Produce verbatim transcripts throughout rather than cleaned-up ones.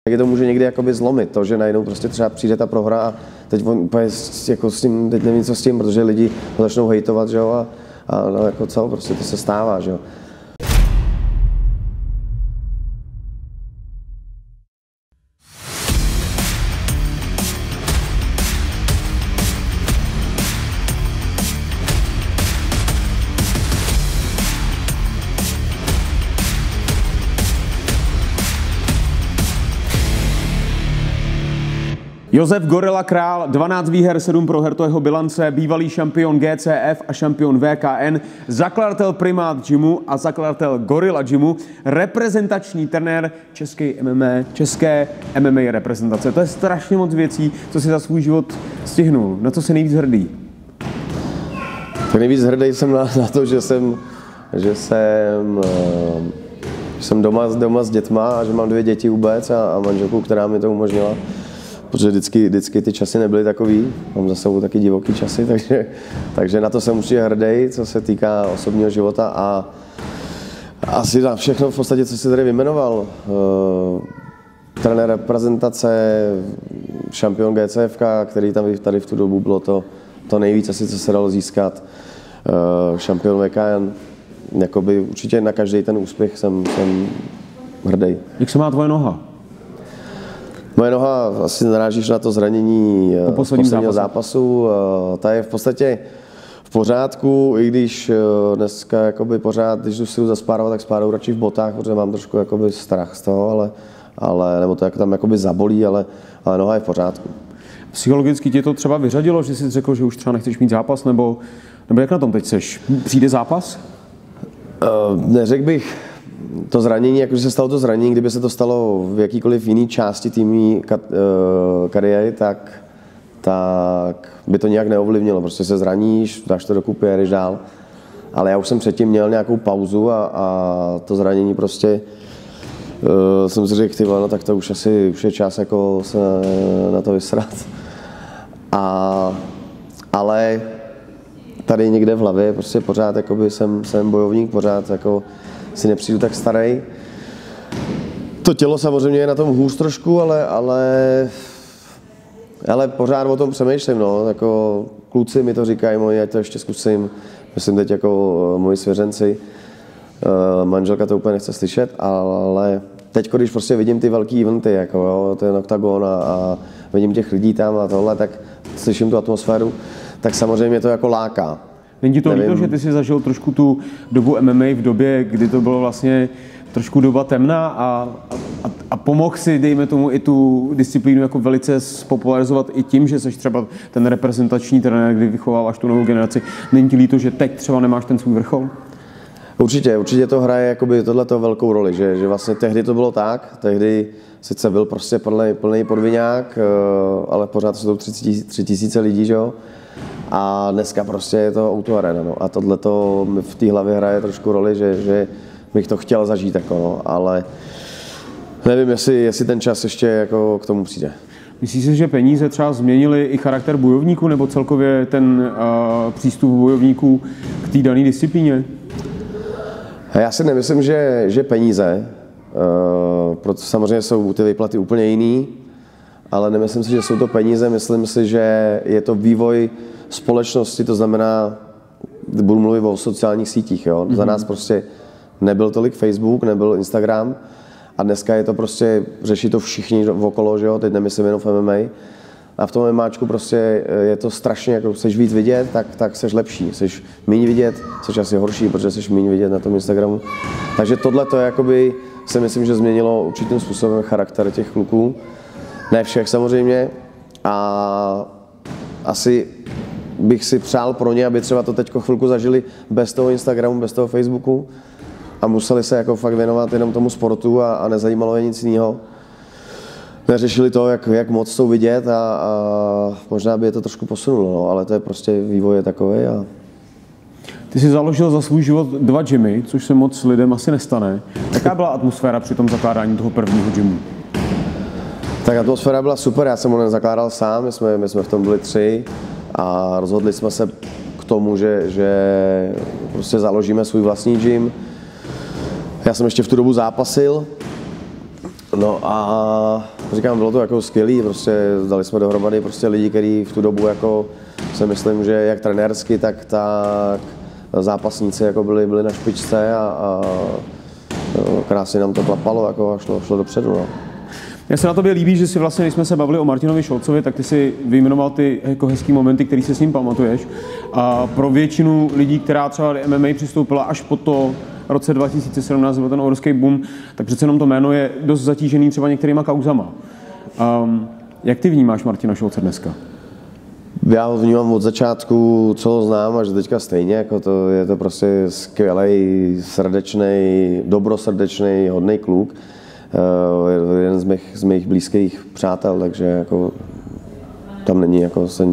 Tak je to může někdy jakoby zlomit, to, že najednou prostě třeba přijde ta prohra a teď on úplně jako s tím, teď nevím co s tím, protože lidi ho začnou hejtovat, že jo, a, a no jako co, prostě to se stává, že jo. Josef Gorila Král, dvanáct výher, sedm proher, to jeho bilance, bývalý šampion G C F a šampion V K N, zakladatel Primát Gymu a zakladatel Gorilla Gymu, reprezentační trenér české M M A, české M M A reprezentace. To je strašně moc věcí, co si za svůj život stihnul. Na co jsi nejvíc hrdý? Tak nejvíc hrdý jsem na, na to, že jsem, že jsem, že jsem doma, doma s dětma a že mám dvě děti vůbec a, a manželku, která mi to umožnila. Protože vždycky, vždycky ty časy nebyly takový, mám za sebou taky divoký časy, takže, takže na to jsem určitě hrdý, co se týká osobního života a asi na všechno v podstatě, co jsi tady vyjmenoval. Uh, trenér reprezentace, šampion G C F, který tam tady v tu dobu bylo to, to nejvíc asi, co se dalo získat. Uh, šampion V K N, jakoby určitě na každý ten úspěch jsem, jsem hrdý. Jak se má tvoje noha? Moje noha, asi narážíš na to zranění z posledního zápasu. Ta je v podstatě v pořádku, i když dneska jakoby pořád, když jdu si zaspárovat, tak spáruju radši v botách, protože mám trošku jakoby strach z toho, ale, ale nebo to jako tam jakoby zabolí, ale, ale noha je v pořádku. Psychologicky tě to třeba vyřadilo, že jsi řekl, že už třeba nechceš mít zápas, nebo, nebo jak na tom teď seš? Přijde zápas? Uh, neřekl bych. To zranění, jakože se stalo to zranění, kdyby se to stalo v jakýkoliv jiný části týmní kariéry, tak, tak by to nějak neovlivnilo. Prostě se zraníš, dáš to dokupy a jdeš dál. Ale já už jsem předtím měl nějakou pauzu a, a to zranění prostě uh, jsem si řekl, ty no, tak to už asi už je čas jako se na to vysrat. A, ale tady někde v hlavě prostě pořád jakoby jsem, jsem bojovník, pořád jako si nepřijdu tak starý. To tělo samozřejmě je na tom hůř trošku, ale, ale, ale pořád o tom přemýšlím. No. Jako kluci mi to říkají, moji, ať to ještě zkusím. Myslím teď jako moji svěřenci. Manželka to úplně nechce slyšet, ale teď, když prostě vidím ty velký eventy, jako jo, ten oktagon a, a vidím těch lidí tam a tohle, tak slyším tu atmosféru, tak samozřejmě to jako láká. Není ti to líto, že ty jsi zažil trošku tu dobu M M A v době, kdy to bylo vlastně trošku doba temná a, a, a pomohl si, dejme tomu, i tu disciplínu jako velice spopularizovat i tím, že jsi třeba ten reprezentační trenér, kdy vychováváš tu novou generaci. Není ti líto, že teď třeba nemáš ten svůj vrchol? Určitě, určitě to hraje jakoby tohleto velkou roli, že, že vlastně tehdy to bylo tak, tehdy sice byl prostě plný, plný podviňák, ale pořád jsou to tři tisíce lidí, že jo? A dneska prostě je to O dva Arena, no. A tohleto mi v té hlavě hraje trošku roli, že, že bych to chtěl zažít, jako, no. Ale nevím, jestli, jestli ten čas ještě jako k tomu přijde. Myslíš si, že peníze třeba změnily i charakter bojovníků, nebo celkově ten uh, přístup bojovníků k té dané disciplíně? Já si nemyslím, že, že peníze, uh, protože samozřejmě jsou ty výplaty úplně jiný, ale nemyslím si, že jsou to peníze, myslím si, že je to vývoj společnosti, to znamená, budu mluvit o sociálních sítích, jo. Mm-hmm. Za nás prostě nebyl tolik Facebook, nebyl Instagram a dneska je to prostě, řeší to všichni okolo, že jo, teď nemyslím jenom v M M A. A v tom MMAčku prostě je to strašně, jako chceš víc vidět, tak, tak seš lepší, seš méně vidět, seš asi horší, protože seš méně vidět na tom Instagramu. Takže tohle to jakoby si myslím, že změnilo určitým způsobem charakter těch kluků. Ne všech samozřejmě a asi bych si přál pro ně, aby třeba to teď chvilku zažili bez toho Instagramu, bez toho Facebooku a museli se jako fakt věnovat jenom tomu sportu a, a nezajímalo je nic jiného. Neřešili to, jak, jak moc jsou vidět a, a možná by je to trošku posunulo, no, ale to je prostě vývoj je takový. A... Ty jsi založil za svůj život dva gymy, což se moc lidem asi nestane. Jaká byla atmosféra při tom zakládání toho prvního gymu? Tak atmosféra byla super, já jsem ho nezakládal sám, my jsme, my jsme v tom byli tři a rozhodli jsme se k tomu, že, že prostě založíme svůj vlastní gym. Já jsem ještě v tu dobu zápasil No a říkám, bylo to jako skvělý, prostě dali jsme dohromady prostě lidi, kteří v tu dobu jako si myslím, že jak trenérsky, tak, tak zápasníci jako byli, byli na špičce a, a krásně nám to klapalo jako a šlo, šlo dopředu. No. Mně se na tobě líbí, že si vlastně, když jsme se bavili o Martinovi Šolcovi, tak ty si vyjmenoval ty jako hezký momenty, který si s ním pamatuješ. A pro většinu lidí, která třeba M M A přistoupila až po to roce dva tisíce sedmnáct, byl ten obrovský boom, tak přece jenom to jméno je dost zatížený třeba některýma kauzama. Um, jak ty vnímáš Martina Šolce dneska? Já ho vnímám od začátku, co ho znám, až teďka stejně, jako to, je to prostě skvělej, srdečnej, dobrosrdečnej, hodnej kluk. Uh, jeden z mých, z mých blízkých přátel, takže jako tam není jako se...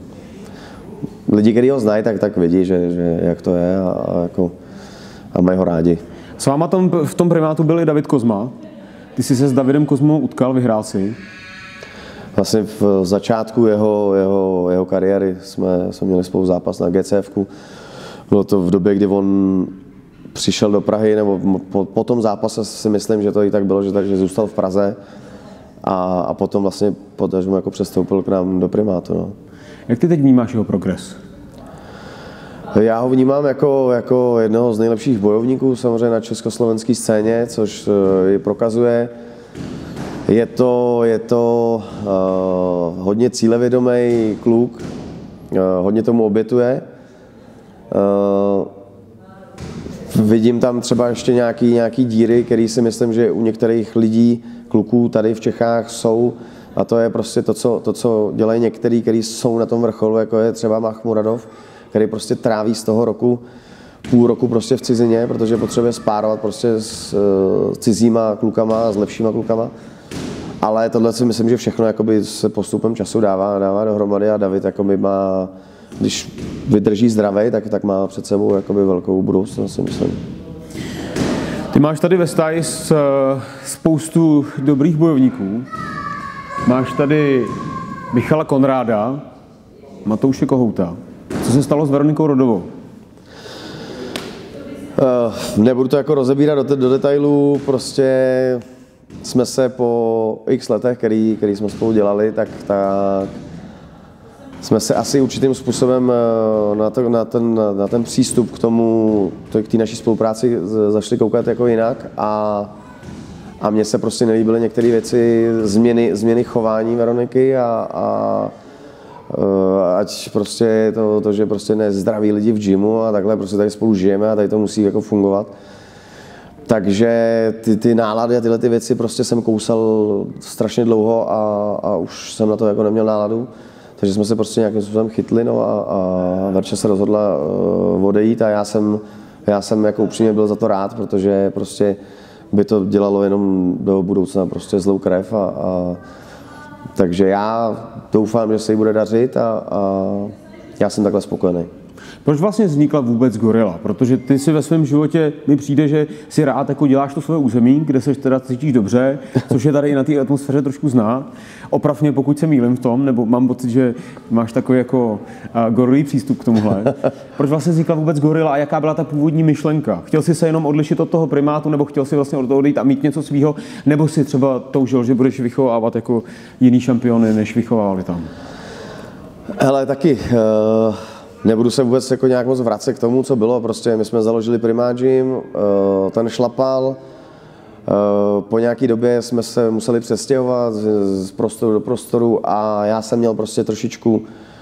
Lidi, kteří ho znají, tak, tak vědí, že, že jak to je a, a, jako, a mají ho rádi. S váma tam v tom primátu byl i David Kozma. Ty jsi se s Davidem Kozmou utkal, vyhrál si. Vlastně v začátku jeho, jeho, jeho kariéry jsme, jsme měli spolu zápas na G C F ku. Bylo to v době, kdy on přišel do Prahy, nebo po, po tom zápase si myslím, že to i tak bylo, že, tak, že zůstal v Praze a, a potom vlastně potažmo jako přestoupil k nám do primátu. No. Jak ty teď vnímáš jeho progres? Já ho vnímám jako, jako jednoho z nejlepších bojovníků samozřejmě na československé scéně, což ji prokazuje. Je to, je to uh, hodně cílevědomý kluk, uh, hodně tomu obětuje. Uh, vidím tam třeba ještě nějaký, nějaký díry, které si myslím, že u některých lidí, kluků tady v Čechách jsou. A to je prostě to, co, to, co dělají některý, kteří jsou na tom vrcholu, jako je třeba Makhmuradov, který prostě tráví z toho roku půl roku prostě v cizině, protože potřebuje spárovat prostě s uh, cizíma klukama, s lepšíma klukama. Ale tohle si myslím, že všechno jakoby se postupem času dává, dává dohromady a David jakoby má, když vydrží zdravý, tak, tak má před sebou jakoby velkou budoucnost, si myslím. Ty máš tady ve stáji spoustu dobrých bojovníků. Máš tady Michala Konráda, Matouše Kohouta. Co se stalo s Veronikou Rodovou? Uh, nebudu to jako rozebírat do, do detailů, prostě jsme se po x letech, který, který jsme spolu dělali, tak, tak jsme se asi určitým způsobem na, to, na, ten, na ten přístup k tomu, k té naší spolupráci zašli koukat jako jinak a, a mně se prostě nelíbily některé věci, změny, změny chování Veroniky a, a ať prostě to, to, že prostě nezdraví lidi v gymu a takhle prostě tady spolu žijeme a tady to musí jako fungovat. Takže ty, ty nálady a tyhle ty věci prostě jsem kousal strašně dlouho a, a už jsem na to jako neměl náladu. Takže jsme se prostě nějakým způsobem chytli, no a, a Verča se rozhodla uh, odejít a já jsem, já jsem jako upřímně byl za to rád, protože prostě by to dělalo jenom do budoucna prostě zlou krev a, a takže já doufám, že se jí bude dařit a, a já jsem takhle spokojený. Proč vlastně vznikla vůbec Gorilla? Protože ty si ve svém životě, mi přijde, že si rád jako děláš to svoje území, kde se teda cítíš dobře, což je tady i na té atmosféře trošku znát. Oprav mě, pokud se mýlím v tom, nebo mám pocit, že máš takový jako uh, gorilý přístup k tomuhle. Proč vlastně vznikla vůbec Gorilla a jaká byla ta původní myšlenka? Chtěl jsi se jenom odlišit od toho primátu, nebo chtěl si vlastně od toho odejít a mít něco svýho, nebo si třeba toužil, že budeš vychovávat jako jiný šampiony, než vychovávali tam? Hele, taky... Uh... Nebudu se vůbec jako nějak moc vracet k tomu, co bylo. Prostě my jsme založili Primát Gym, ten šlapal. Po nějaké době jsme se museli přestěhovat z prostoru do prostoru a já jsem měl prostě trošičku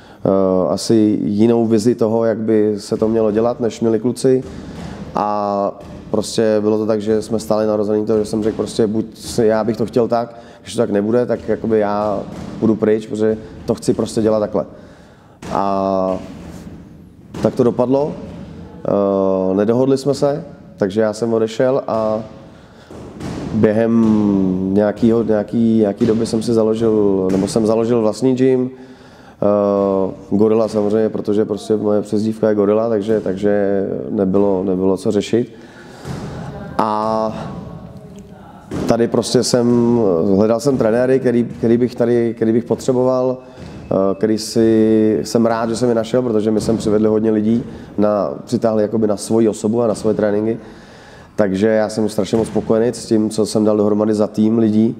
asi jinou vizi toho, jak by se to mělo dělat, než měli kluci. A prostě bylo to tak, že jsme stáli na rozhodnutí toho, že jsem řekl prostě buď já bych to chtěl tak, když to tak nebude, tak jakoby já budu pryč, protože to chci prostě dělat takhle. A tak to dopadlo, uh, nedohodli jsme se, takže já jsem odešel a během nějakýho, nějaký, nějaký doby jsem si založil, nebo jsem založil vlastní gym, uh, Gorilla samozřejmě, protože prostě moje přezdívka je Gorilla, takže, takže nebylo, nebylo co řešit. A tady prostě jsem, hledal jsem trenéry, který, který, bych tady, který bych potřeboval, který si, jsem rád, že jsem je našel, protože my jsme přivedli hodně lidí, na, přitáhli jakoby na svoji osobu a na svoje tréninky. Takže já jsem strašně moc spokojený s tím, co jsem dal dohromady za tým lidí.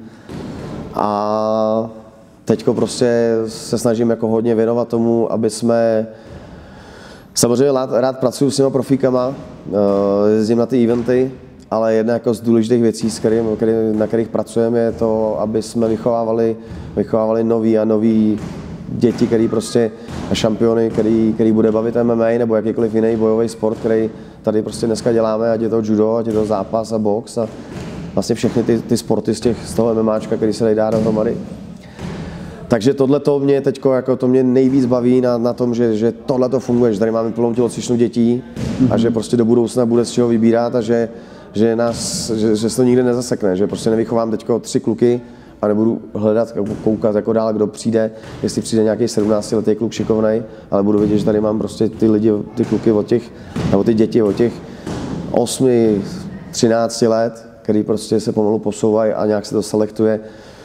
A teďko prostě se snažím jako hodně věnovat tomu, aby jsme... Samozřejmě rád, rád pracuji s těma profíkama, jezdím na ty eventy, ale jedna jako z důležitých věcí, s kterým, na kterých pracujeme, je to, aby jsme vychovávali, vychovávali nový a nový děti, který prostě šampiony, který, který bude bavit M M A nebo jakýkoliv jiný bojový sport, který tady prostě dneska děláme, ať je to judo, ať je to zápas a box a vlastně všechny ty, ty sporty z, těch, z toho MMAčka, který se dají dát dohromady. Takže tohle to mě teďko, jako to mě nejvíc baví na, na tom, že, že tohle to funguje, že tady máme plnou tělocvičnu dětí a že prostě do budoucna bude z čeho vybírat a že, že, nás, že, že se to nikdy nezasekne, že prostě nevychovám teďko tři kluky a nebudu hledat, koukat jako dál, kdo přijde, jestli přijde nějaký sedmnáctiletý kluk šikovnej, ale budu vidět, že tady mám prostě ty lidi, ty kluky od těch, nebo ty děti od těch osmi, třinácti let, který prostě se pomalu posouvají a nějak se to selektuje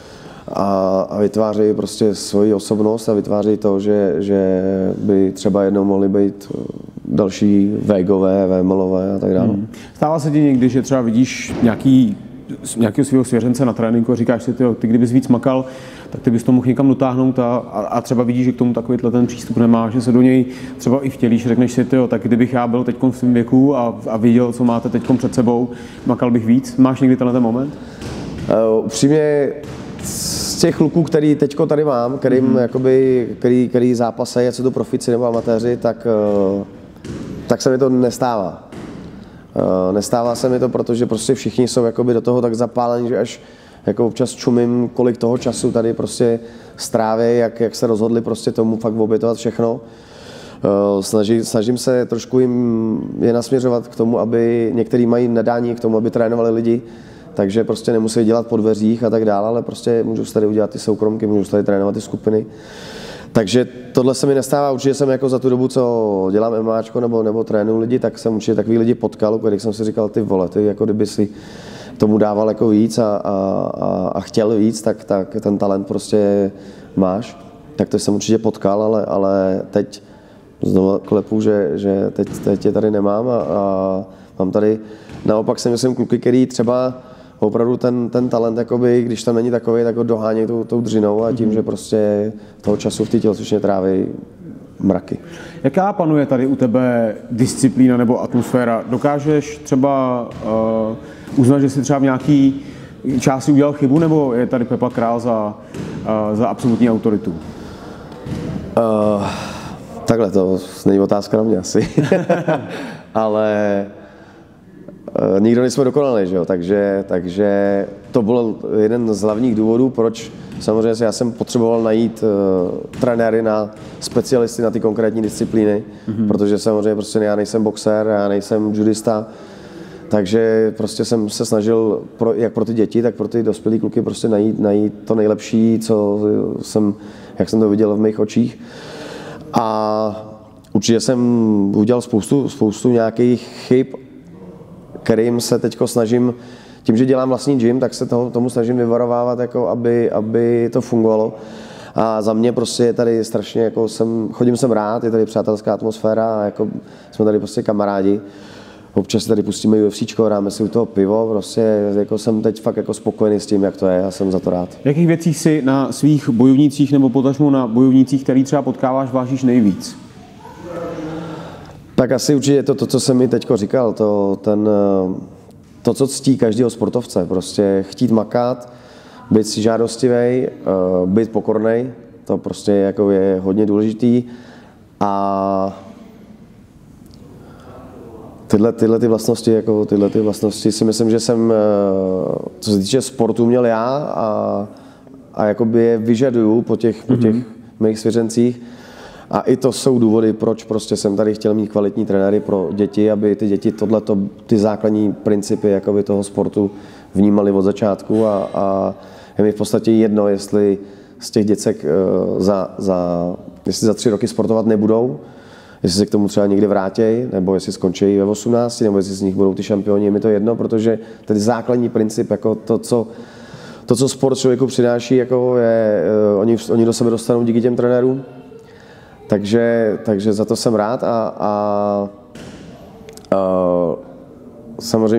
a, a vytvářejí prostě svoji osobnost a vytvářejí to, že, že by třeba jednou mohli být další Vegové, Vémelové a tak dále. Hmm. Stává se ti někdy, že třeba vidíš nějaký nějakého svého svěřence na tréninku a říkáš si, ty kdybys víc makal, tak ty bys to mohl někam dotáhnout a, a třeba vidíš, že k tomu takovýhle ten přístup nemá, že se do něj třeba i vtělíš, řekneš si, tyjo, tak kdybych já byl teď v svém věku a, a viděl, co máte teď před sebou, makal bych víc. Máš někdy tenhle ten moment? Uh, upřímně z těch kluků, který teďko tady mám, kterým, mm-hmm. jakoby, který, který zápasejí, ať jsou to profici nebo amatéři, tak, uh, tak se mi to nestává. Uh, nestává se mi to, protože prostě všichni jsou jakoby do toho tak zapálení, že až jako občas čumím, kolik toho času tady prostě stráví, jak, jak se rozhodli prostě tomu fakt obětovat všechno. Uh, snaží, snažím se trošku jim je nasměřovat k tomu, aby některý mají nadání k tomu, aby trénovali lidi, takže prostě nemusí dělat po dveřích a tak dále, ale prostě můžu si tady udělat ty soukromky, můžu si tady trénovat ty skupiny. Takže tohle se mi nestává, určitě jsem jako za tu dobu, co dělám MMAčko nebo, nebo trénuju lidi, tak jsem určitě takový lidi potkal, u kterých jsem si říkal, ty vole, ty jako kdyby si tomu dával jako víc a, a, a, a chtěl víc, tak, tak ten talent prostě máš. Tak to jsem určitě potkal, ale, ale teď znovu klepu, že, že teď, teď je tady nemám a, a mám tady, naopak si myslím kluky, který třeba opravdu ten, ten talent, jakoby, když tam není takový, tak ho dohání tou, tou dřinou a tím, že prostě toho času v té tělocvičně tráví mraky. Jaká panuje tady u tebe disciplína nebo atmosféra? Dokážeš třeba uh, uznat, že jsi třeba v nějaký části udělal chybu, nebo je tady Pepa Král za, uh, za absolutní autoritu? Uh, takhle, to není otázka na mě asi. Ale uh, nikdo nejsme dokonalý, že jo? Takže, takže to byl jeden z hlavních důvodů, proč samozřejmě já jsem potřeboval najít uh, trenéry na specialisty na ty konkrétní disciplíny, mm-hmm. protože samozřejmě prostě já nejsem boxer, já nejsem judista, takže prostě jsem se snažil pro, jak pro ty děti, tak pro ty dospělé kluky prostě najít, najít to nejlepší, co jsem, jak jsem to viděl v mých očích. A určitě jsem udělal spoustu, spoustu nějakých chyb, kterým se teď snažím, tím, že dělám vlastní gym, tak se toho, tomu snažím vyvarovávat, jako aby, aby to fungovalo. A za mě prostě je tady strašně, jako jsem, chodím sem rád, je tady přátelská atmosféra a jako jsme tady prostě kamarádi. Občas tady pustíme UFCčko, dáme si u toho pivo, prostě jako jsem teď fakt jako spokojený s tím, jak to je, já jsem za to rád. Jakých věcí si na svých bojovnících nebo potažmo na bojovnících, který třeba potkáváš, vážíš nejvíc? Tak asi určitě to, to co jsem mi teďko říkal, to, ten, to, co ctí každého sportovce, prostě chtít makat, být si žádostivý, být pokornej, to prostě jako je hodně důležitý a tyhle, tyhle ty vlastnosti, jako tyhle ty vlastnosti si myslím, že jsem, co se týče sportu, měl já a, a jakoby je vyžaduju po těch, mm-hmm. po těch mých svěřencích. A i to jsou důvody, proč prostě jsem tady chtěl mít kvalitní trenéry pro děti, aby ty děti tohleto, ty základní principy jakoby toho sportu vnímali od začátku a, a je mi v podstatě jedno, jestli z těch děcek za, za, jestli za tři roky sportovat nebudou, jestli se k tomu třeba někdy vrátějí, nebo jestli skončí ve osmnácti, nebo jestli z nich budou ty šampioni, je mi to jedno, protože ten základní princip, jako to, co, to, co sport člověku přináší, jako je, oni, oni do sebe dostanou díky těm trenérům. Takže, takže za to jsem rád a, a, a samozřejmě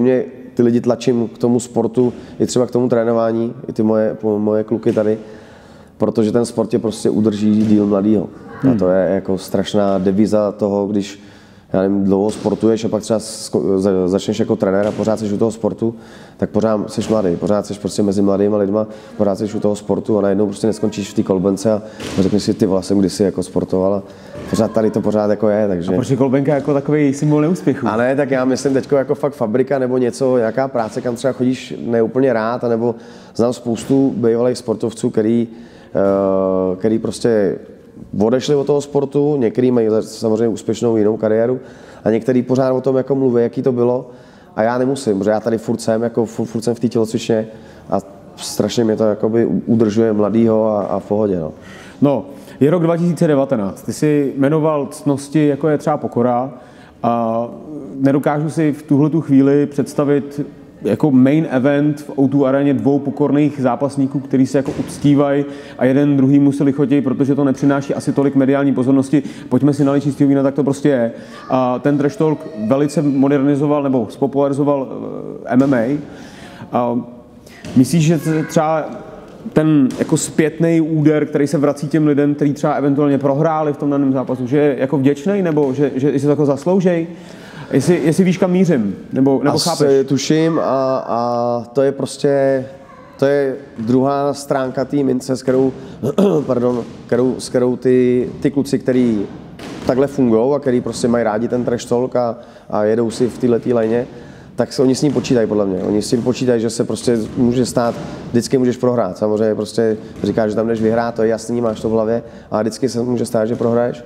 ty lidi tlačím k tomu sportu, i třeba k tomu trénování, i ty moje, moje kluky tady, protože ten sport tě prostě udrží díl mladýho. Hmm. A to je jako strašná deviza toho, když já nevím, dlouho sportuješ a pak třeba začneš jako trenér a pořád jsi u toho sportu, tak pořád jsi mladý, pořád jsi prostě mezi mladýma lidma, pořád jsi u toho sportu a najednou prostě neskončíš v té kolbence a řekneš si, ty vole, jsem kdysi jako sportoval a pořád tady to pořád jako je, takže... A proč je kolbenka jako takový symbol neúspěchu? A ne, tak já myslím teďko jako fakt fabrika nebo něco, nějaká práce, kam třeba chodíš neúplně rád, anebo znám spoustu bývalých sportovců, který, který prostě odešli od toho sportu, některý mají samozřejmě úspěšnou jinou kariéru a některý pořád o tom jako mluví, jaký to bylo a já nemusím, protože já tady furt jsem, jako furt, furt jsem v té tělocvičně a strašně mě to jakoby udržuje mladýho a, a v pohodě. No. no, je rok dva tisíce devatenáct, ty jsi jmenoval ctnosti, jako je třeba pokora a nedokážu si v tuhletu chvíli představit jako main event v ó dvě aréně dvou pokorných zápasníků, kteří se jako uctívají a jeden druhý museli chodit, protože to nepřináší asi tolik mediální pozornosti. Pojďme si nalít čistého vína, tak to prostě je. A ten trash talk velice modernizoval nebo spopularizoval M M A. A myslíš, že třeba ten jako zpětný úder, který se vrací těm lidem, kteří třeba eventuálně prohráli v tom daném zápasu, že je jako vděčný nebo že, že si to jako zasloužej? Jestli, jestli víš, kam mířím, nebo, nebo Asi chápeš? tuším a, a to je prostě, to je druhá stránka té mince, s kterou, pardon, kterou, s kterou ty, ty kluci, který takhle fungují a který prostě mají rádi ten trash talk a, a jedou si v této lajně, tak se oni s ním počítají podle mě. Oni s tím počítají, že se prostě může stát, vždycky můžeš prohrát. Samozřejmě prostě říkáš, že tam jdeš vyhrát, to je jasný, máš to v hlavě, a vždycky se může stát, že prohraješ.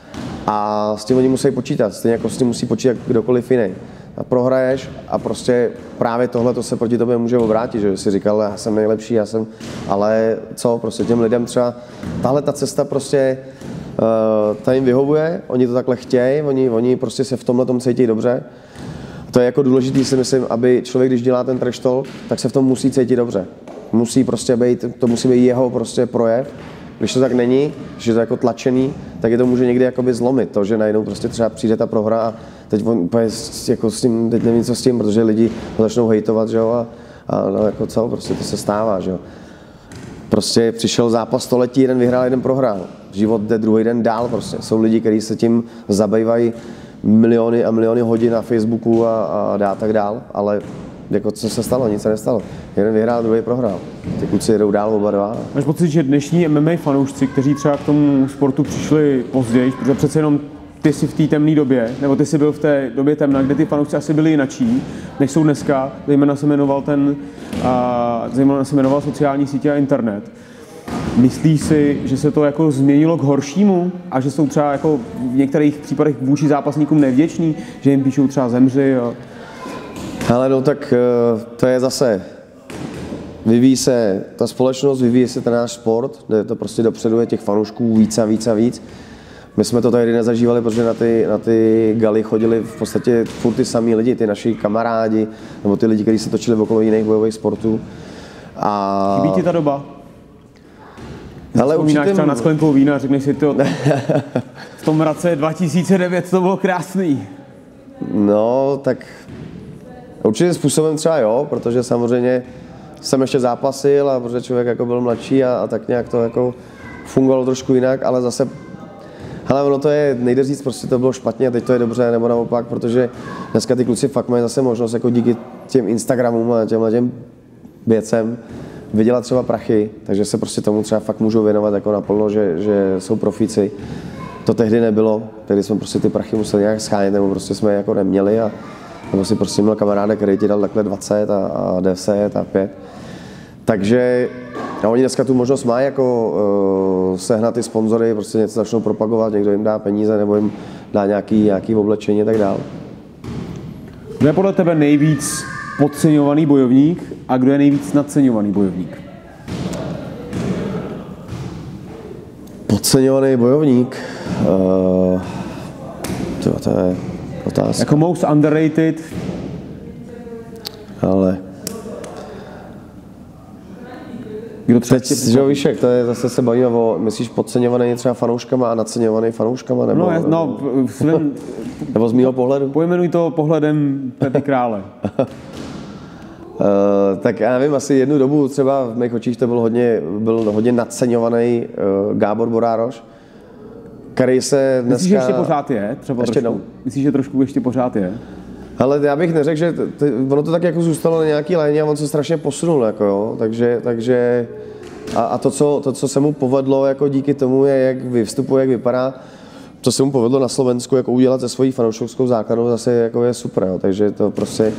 A s tím oni musí počítat, stejně jako s tím musí počítat kdokoliv jiný. A prohraješ a prostě právě tohle to se proti tobě může obrátit, že jsi říkal, já jsem nejlepší, já jsem, ale co, prostě těm lidem třeba, tahle ta cesta prostě, uh, ta jim vyhovuje, oni to takhle chtějí, oni, oni prostě se v tomhle tom cítí dobře. To je jako důležitý, si myslím, aby člověk, když dělá ten trash talk, tak se v tom musí cítit dobře. Musí prostě být, to musí být jeho prostě projev. Když to tak není, když je to jako tlačený, tak je to může někdy jakoby zlomit. To, že najednou prostě třeba přijde ta prohra a teď on úplně jako s tím, teď nevím co s tím, protože lidi ho začnou hejtovat, že jo, a, a no, jako co, prostě to se stává, že jo. Prostě přišel zápas století, jeden vyhrál, jeden prohrál. Život jde druhý den dál prostě. Jsou lidi, kteří se tím zabývají miliony a miliony hodin na Facebooku a, a dá tak dál, ale jako co se stalo, nic se nestalo. Jeden vyhrál, druhý prohrál. Ty kluci jedou dál oba dva. Máš pocit, že dnešní M M A fanoušci, kteří třeba k tomu sportu přišli později, protože přece jenom ty jsi v té temné době, nebo ty jsi byl v té době temná, kde ty fanoušci asi byli jinačí, než jsou dneska, zejména se jmenoval ten, a, zejména se jmenoval sociální sítě a internet. Myslíš si, že se to jako změnilo k horšímu a že jsou třeba jako v některých případech vůči zápasníkům nevděční, že jim píšou třeba zemři? A... Ale no tak to je zase, vyvíjí se ta společnost, vyvíjí se ten náš sport, jde to prostě dopředu, je těch fanoušků víc a víc a víc. My jsme to tady nezažívali, protože na ty, na ty gali chodili v podstatě furt ty samý lidi, ty naši kamarádi, nebo ty lidi, kteří se točili okolo jiných bojových sportů. A... Chybí ti ta doba? Ale vzpomínáš určitým... třeba na sklenkou vína a řekneš si, to v tom roce dva tisíce devět to bylo krásný. No, tak určitým způsobem třeba jo, protože samozřejmě jsem ještě zápasil a protože člověk jako byl mladší a, a tak nějak to jako fungovalo trošku jinak, ale zase, hele, ono to je, nejde říct, prostě to bylo špatně a teď to je dobře, nebo naopak, protože dneska ty kluci fakt mají zase možnost jako díky těm Instagramům a těmhle těm věcem vydělat třeba prachy, takže se prostě tomu třeba fakt můžou věnovat jako naplno, že, že jsou profíci. To tehdy nebylo, tehdy jsme prostě ty prachy museli nějak schánět, nebo prostě jsme je jako neměli a nebo si prostě měl kamaráda, který ti dal takhle dvacet a, a deset a pět. Takže a oni dneska tu možnost mají jako uh, sehnat ty sponzory, prostě něco začnou propagovat, někdo jim dá peníze nebo jim dá nějaký, nějaký oblečení a tak dál. Kdo je podle tebe nejvíc podceňovaný bojovník a kdo je nejvíc nadceňovaný bojovník? Podceňovaný bojovník? Uh, to, to je otázka. Jako most underrated? Ale... Kdo třeba Teď, že víš, jak to je, zase se bavíme o, myslíš podceňovaný třeba fanouškama a nadceňovaný fanouškama? Nebo, no, no, svým, nebo z mýho pohledu? Pojmenuj to pohledem Pepy Krále. Uh, tak já nevím, asi jednu dobu třeba v mých očích to byl hodně, byl hodně nadceňovaný uh, Gábor Borároš, který se dneska... Myslíš, že ještě pořád je? Třeba ještě trošku? No. Myslíš, že trošku ještě pořád je? Ale já bych neřekl, že t- t- ono to tak jako zůstalo na nějaký léně a on se strašně posunul, jako jo, takže, takže a, a to, co, to, co se mu povedlo jako díky tomu, je, jak vystupuje, jak vypadá, co se mu povedlo na Slovensku, jako udělat ze svojí fanouškovskou základnou, zase jako je super, jo, takže to prostě...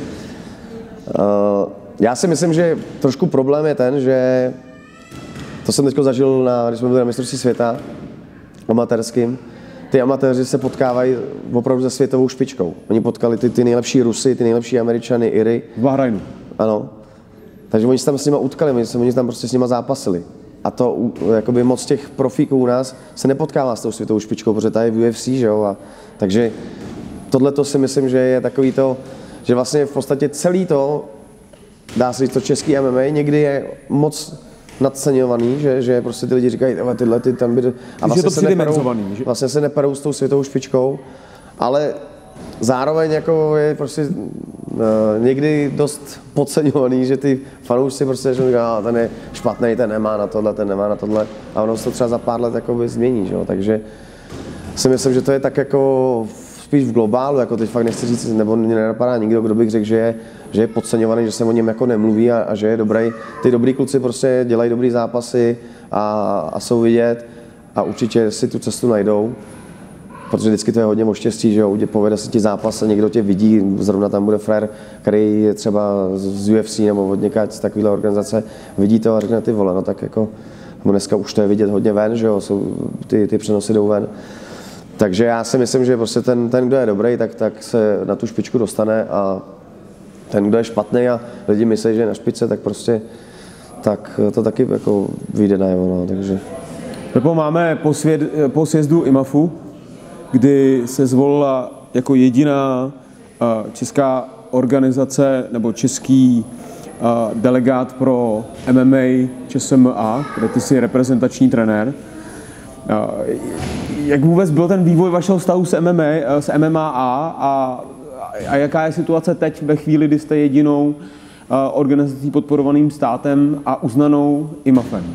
Uh, já si myslím, že trošku problém je ten, že to jsem teď zažil, na, když jsme byli na mistrovství světa amatérským, ty amatéři se potkávají opravdu se světovou špičkou. Oni potkali ty, ty nejlepší Rusy, ty nejlepší Američany, Iry. V Bahrajnu. Ano. Takže oni se tam s nima utkali, oni se oni tam prostě s nima zápasili. A to jakoby moc těch profíků u nás se nepotkává s tou světovou špičkou, protože ta je v U F C, že jo. A, takže tohle to si myslím, že je takový to, že vlastně v podstatě celý to, dá se říct to český M M A, někdy je moc nadceňovaný, že, že prostě ty lidi říkají, tyhle ty tam by... A vlastně se, neperou, že? vlastně se neperou s tou světovou špičkou, ale zároveň jako je prostě uh, někdy dost podceňovaný, že ty fanoušci prostě říkají, ah, ten je špatný, ten nemá na tohle, ten nemá na tohle a ono se to třeba za pár let jakoby změní, že? Takže si myslím, že to je tak jako spíš v globálu, jako teď fakt nechci říct, nebo mě nenapadá nikdo, kdo bych řekl, že je, že je podceňovaný, že se o něm jako nemluví a, a že je dobrý. Ty dobrý kluci prostě dělají dobrý zápasy a, a jsou vidět a určitě si tu cestu najdou, protože vždycky to je hodně o štěstí, že jo, povede se ti zápas a někdo tě vidí, zrovna tam bude frér, který je třeba z U F C nebo od někač z takovéhle organizace, vidí to a řekne ty vole, no tak jako, dneska už to je vidět hodně ven, že jo, jsou, ty, ty přenosy jdou ven. Takže já si myslím, že prostě ten, ten, kdo je dobrý, tak, tak se na tu špičku dostane a ten, kdo je špatný a lidi myslí, že je na špičce, tak prostě tak to taky jako vyjde najevo, no, takže. Pepo, máme po, svěd, po sjezdu I M A F u, kdy se zvolila jako jediná česká organizace nebo český delegát pro M M A Č S M A, kde ty jsi reprezentační trenér. Jak vůbec byl ten vývoj vašeho vztahu s M M A, s M M A a, a jaká je situace teď ve chvíli, kdy jste jedinou organizací podporovaným státem a uznanou I M A F em?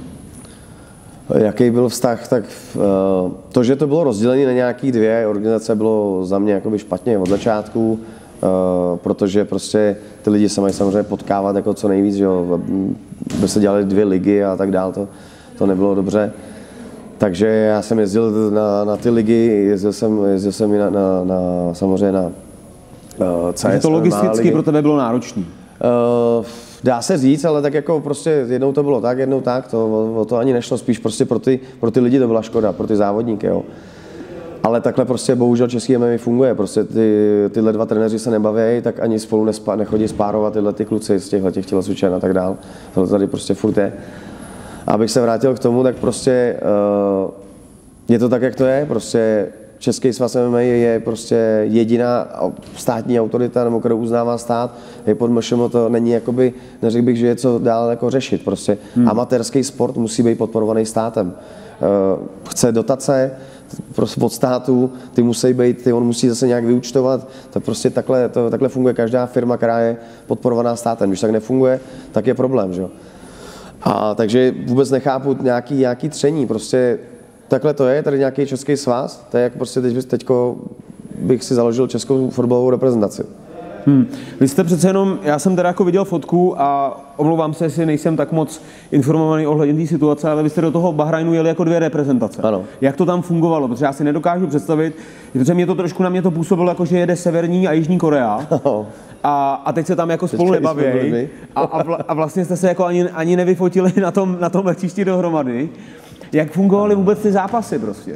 Jaký byl vztah, tak to, že to bylo rozdělené na nějaké dvě organizace, bylo za mě jakoby špatně od začátku, protože prostě ty lidi se mají samozřejmě potkávat jako co nejvíc, že jo, by se dělali dvě ligy a tak dále, to, to nebylo dobře. Takže já jsem jezdil na, na ty ligy, jezdil jsem, jezdil jsem i na, na, na samozřejmě na uh, C S. Takže to logisticky pro tebe bylo náročné? Uh, dá se říct, ale tak jako prostě jednou to bylo tak, jednou tak, to, o, o to ani nešlo, spíš prostě pro ty, pro ty lidi to byla škoda, pro ty závodníky, jo. Ale takhle prostě bohužel český M M A funguje, prostě ty, tyhle dva trenéři se nebaví, tak ani spolu nespa, nechodí spárovat tyhle ty kluci z těchhle těch tělocvičen a tak dál. Tohle tady prostě furt je. Abych se vrátil k tomu, tak prostě uh, je to tak, jak to je, prostě Český svaz M M A je prostě jediná státní autorita, nebo kterou uznává stát, je pod M Š M, to není jakoby, neřekl bych, že je co dál jako řešit, prostě hmm. amatérský sport musí být podporovaný státem. Uh, chce dotace prostě od státu, ty musí být, ty on musí zase nějak vyúčtovat, to prostě takhle, to, takhle funguje každá firma, která je podporovaná státem, když tak nefunguje, tak je problém, že jo. A takže vůbec nechápu nějaký, nějaký tření, prostě takhle to je, tady nějaký český svaz, to je jak prostě teď, teďko bych si založil českou fotbalovou reprezentaci. Hmm. Vy jste přece jenom, já jsem teda jako viděl fotku a omlouvám se, jestli nejsem tak moc informovaný ohledně té situace, ale vy jste do toho Bahrajnu jeli jako dvě reprezentace. Ano. Jak to tam fungovalo? Protože já si nedokážu představit, protože mě to trošku na mě to působilo jako, že jede Severní a Jižní Korea. A, a teď se tam jako spolu nebavějí a, a, vla, a vlastně jste se jako ani, ani nevyfotili na tom, na tom letišti dohromady. Jak fungovaly vůbec ty zápasy prostě?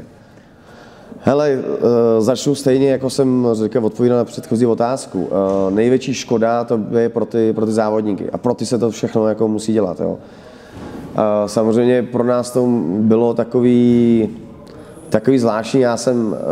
Hele, uh, začnu stejně, jako jsem říkal, odpovídal na předchozí otázku. Uh, největší škoda to je pro ty, pro ty závodníky a pro ty se to všechno jako musí dělat. Jo. Uh, samozřejmě pro nás to bylo takový, takový zvláštní. Já jsem uh,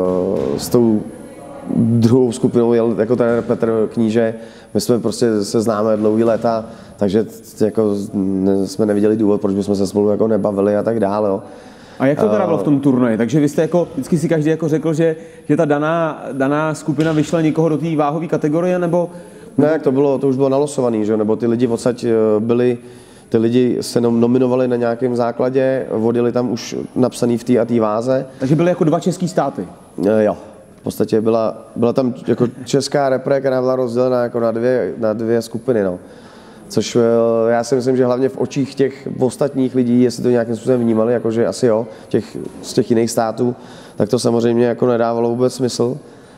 s tou druhou skupinou jel jako trenér Petr Kníže. My jsme prostě se známe dlouhý léta, takže jako ne, jsme neviděli důvod, proč bychom se spolu jako nebavili a tak dále. Jo. A jak to teda bylo v tom turnaji? Takže vy jste jako, vždycky si každý jako řekl, že, že ta daná, daná skupina vyšla někoho do té váhové kategorie, nebo Ne, jak to bylo, to už bylo nalosovaný, že? Nebo ty lidi odsaď byli, ty lidi se nominovali na nějakém základě, vodili tam už napsaný v té a té váze. Takže byly jako dva český státy? E, jo. V podstatě byla, byla tam jako česká repre, která byla rozdělena jako na dvě, na dvě skupiny. No. Což já si myslím, že hlavně v očích těch ostatních lidí, jestli to nějakým způsobem vnímali, jakože asi jo, těch, z těch jiných států, tak to samozřejmě jako nedávalo vůbec smysl.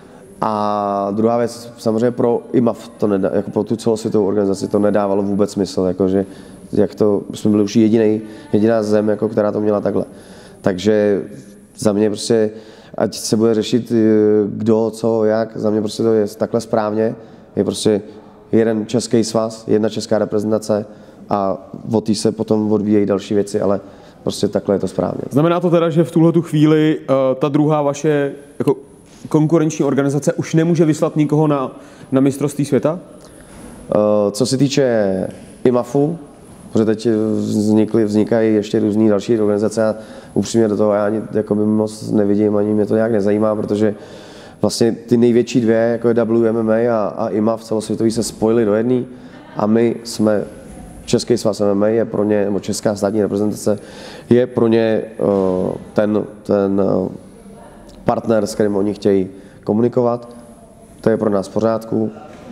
A druhá věc, samozřejmě pro I M A F, to nedá, jako pro tu celosvětovou organizaci to nedávalo vůbec smysl, jakože jak to, jsme byli už jedinej, jediná zem, jako, která to měla takhle. Takže za mě prostě, ať se bude řešit kdo, co, jak, za mě prostě to je takhle správně, je prostě jeden český svaz, jedna česká reprezentace a od té se potom odvíjejí další věci, ale prostě takhle je to správně. Znamená to teda, že v tuhletu chvíli uh, ta druhá vaše jako konkurenční organizace už nemůže vyslat nikoho na, na mistrovství světa? Uh, co se týče I M A F u, protože teď vznikly, vznikají ještě různý další organizace a upřímně do toho já ani jako by moc nevidím, ani mě to nějak nezajímá, protože vlastně ty největší dvě, jako je W M M A a, a I M A F celosvětový, se spojily do jedné a my jsme, Český svaz M M A je pro ně, nebo Česká státní reprezentace je pro ně uh, ten, ten uh, partner, s kterým oni chtějí komunikovat. To je pro nás v pořádku.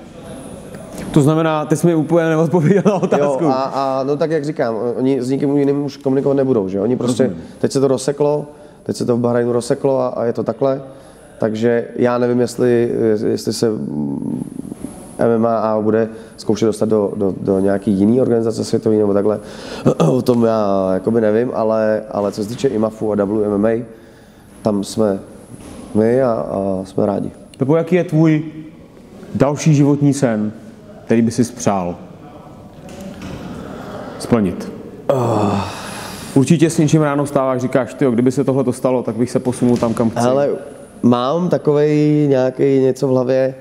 To znamená, ty jsi mi úplně neodpověděl na otázku. Jo, a, a no tak jak říkám, oni s nikým jiným už komunikovat nebudou, že? Oni prostě, Rozumím. teď se to rozseklo, teď se to v Bahrajnu rozseklo a, a je to takhle. Takže já nevím, jestli, jestli se M M A bude zkoušet dostat do, do, do nějaký jiný organizace světový nebo takhle. O tom já jakoby nevím, ale, ale co se týče I M A F u a W M M A, tam jsme my a, a jsme rádi. Pepo, jaký je tvůj další životní sen, který by si přál splnit? Uh. Určitě s něčím ráno vstáváš, říkáš, tyjo, kdyby se tohle stalo, tak bych se posunul tam, kam chci. Hele, mám takovej nějaký něco v hlavě.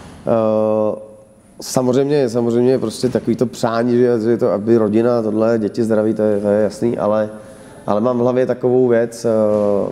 Uh, samozřejmě, samozřejmě prostě takový to přání, že, že to, aby rodina, tohle, děti zdraví, to je, to je jasný, ale, ale mám v hlavě takovou věc, uh,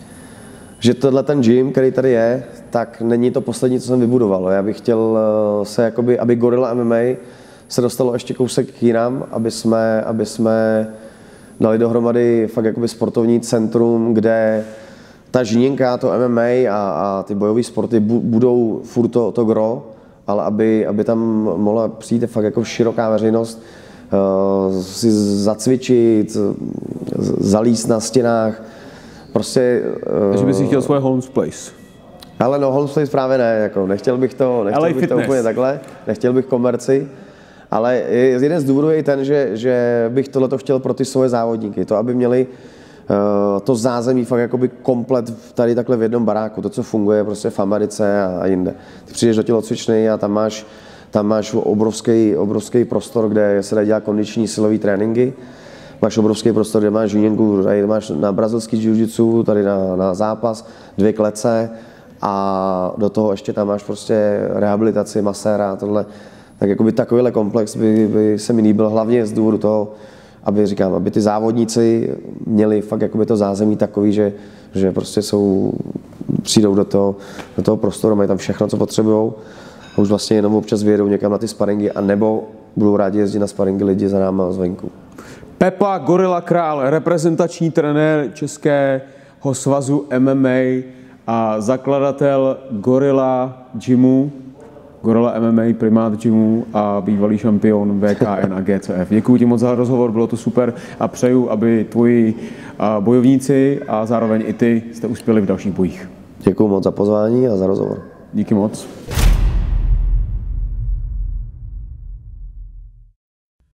že tohle ten gym, který tady je, tak není to poslední, co jsem vybudoval. Já bych chtěl uh, se, jakoby, aby Gorilla M M A se dostalo ještě kousek k jinam, aby jsme, aby jsme dali dohromady fakt jakoby sportovní centrum, kde ta žíněnka, to M M A a, a ty bojové sporty budou furt to, to gro, ale aby, aby tam mohla přijít fakt jako široká veřejnost, uh, si zacvičit, zalíst na stěnách, prostě... Uh, Takže bys si chtěl svoje Holmes Place. Ale no, Holmes Place právě ne, jako nechtěl bych to, nechtěl bych to úplně takhle, nechtěl bych komerci, ale jeden z důvodů je i ten, že, že bych tohleto chtěl pro ty svoje závodníky, to, aby měli uh, to zázemí fakt jakoby komplet tady takhle v jednom baráku, to, co funguje prostě v Americe a, a jinde. Ty přijdeš do tělocvičny a tam máš, tam máš obrovský, obrovský prostor, kde se dá dělat kondiční silový tréninky, máš obrovský prostor, kde máš žíněnku, tady máš na brazilský jiu-jitsu, tady na, na zápas, dvě klece a do toho ještě tam máš prostě rehabilitaci, maséra a tohle. Tak jakoby takovýhle komplex by, by se mi líbil hlavně z důvodu toho, aby, říkám, aby ty závodníci měli fakt jakoby to zázemí takový, že, že prostě jsou, přijdou do toho, do toho prostoru, mají tam všechno, co potřebujou a už vlastně jenom občas vyjedou někam na ty sparingy a nebo budou rádi jezdit na sparingy lidi za náma zvenku. Pepa Gorilla Král, reprezentační trenér Českého svazu M M A a zakladatel Gorilla Gymu, Gorilla M M A, primát gymu a bývalý šampion V K N a G C F. Děkuji ti moc za rozhovor, bylo to super a přeju, aby tvoji bojovníci a zároveň i ty jste uspěli v dalších bojích. Děkuji moc za pozvání a za rozhovor. Díky moc.